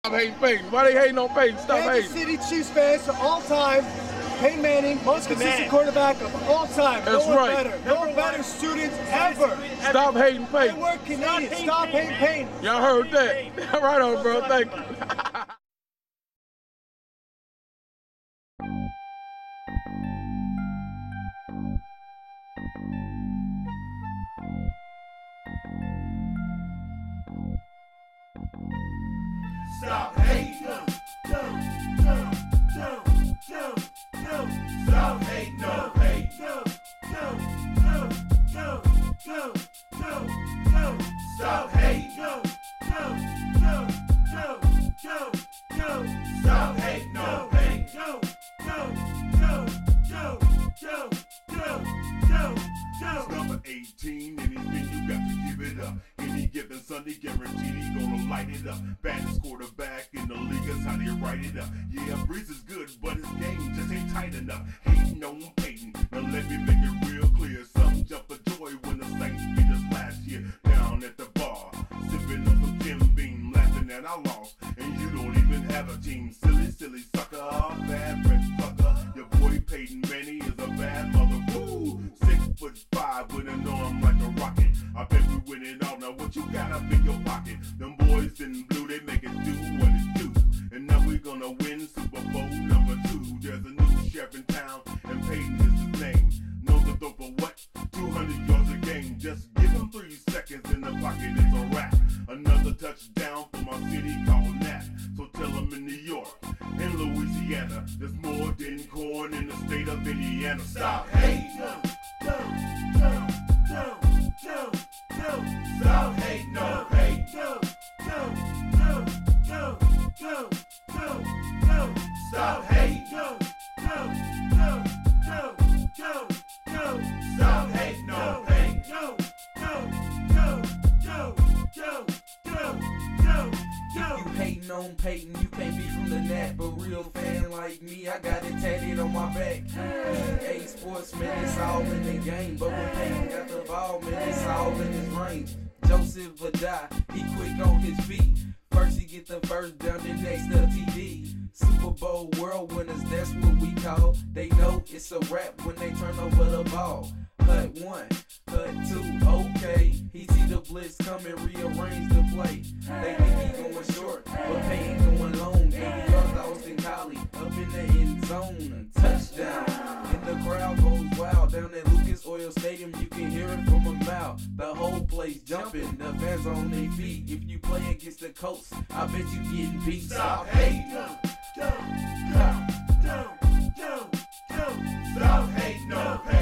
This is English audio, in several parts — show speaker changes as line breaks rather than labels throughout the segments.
Stop hating Peyton. Why they hating on Peyton? Stop
Kansas
hating.
City Chiefs fans of all time. Peyton Manning, most consistent quarterback of all time.
That's
no one
right.
better. No better students ever.
Stop hating
They
Peyton.
were Canadian. Stop hating Peyton.
Y'all heard that? Right on, bro. Thank you.
Stop hating. Stop hating. Stop hating. Stop hating. Number 18, anything you got to give it up. Any given Sunday, guaranteed he gonna light it up. Baddest quarterback in the league is how they write it up. Yeah, Breeze is good, but his game just ain't tight enough. Hating on Peyton, now let me make it real clear. Some jump for joy when the Saints beat us last year. Down at the bar, sipping on some Jim Beam, laughing at our loss. And you don't even have a team. Silly, silly sucker, bad breath sucker. Your boy Peyton Manning is a bad mother. Woo! 6'5" with an arm like a rocket. I bet we win it all. Now what you got up in your pocket? Them boys in blue, they make it do what it do. And now we're gonna win Super Bowl number 2. There's a new sheriff in town, and Peyton is his name. Knows the throw for what? 200 yards a game. Just give him 3 seconds in the pocket, it's a wrap. Another touchdown for my city called Nat. So tell him in New York, in Louisiana, there's more than corn in the state of Indiana. Stop hating. Stop hating. Stop hating. Stop hating.
You hating on Peyton, you can't be from the Nat, but real fan like me, I got it tatted on my back. EA Sports, man, it's all in the game, but when Peyton got the ball, man, it's all in his range. Joseph Vadai, he quick on his feet. First he get the first down, then next the TD. Super Bowl world winners, that's what we call. They know it's a wrap when they turn over the ball. Cut 1, cut 2, okay. He see the blitz coming, rearrange the play. They think he going short, but Peyton going long. 80 yards, Austin Collie, up in the end zone. Touchdown, and the crowd goes wild. Down at Lucas Oil Stadium, you can hear it from a mile. The whole place jumping, the fans on their feet. If you play against the Colts, I bet you getting beat.
Stop hating. Stop hating.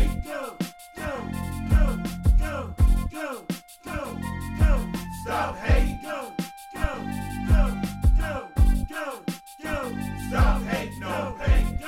Stop hating. Stop hating.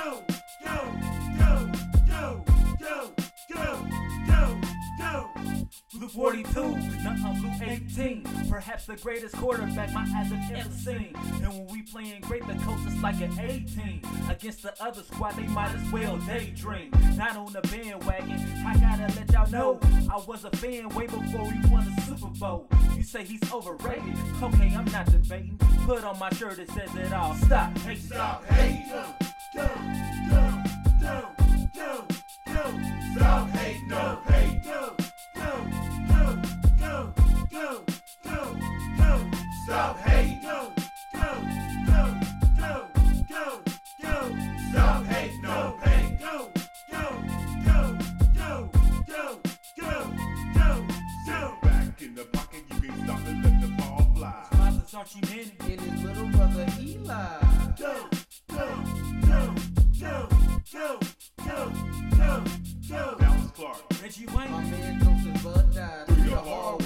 Blue 42, nothing blue 18. Perhaps the greatest quarterback my eyes have ever seen. And when we playing great, the coach is like an 18. Against the other squad, they might as well daydream. Not on the bandwagon, I gotta let y'all know I was a fan way before we won the Super Bowl. You say he's overrated, okay, I'm not debating. Put on my shirt, it says it all. Stop hating.
Stop hating. Stop hating. Stop hating. Stop hating. Back in the pocket, you can stop and let the ball fly.
Sponsors Archie Manning
And his little brother Eli.
Dallas Clark.
Reggie
My
Wayne.
man Joseph Vadai.
Through the hard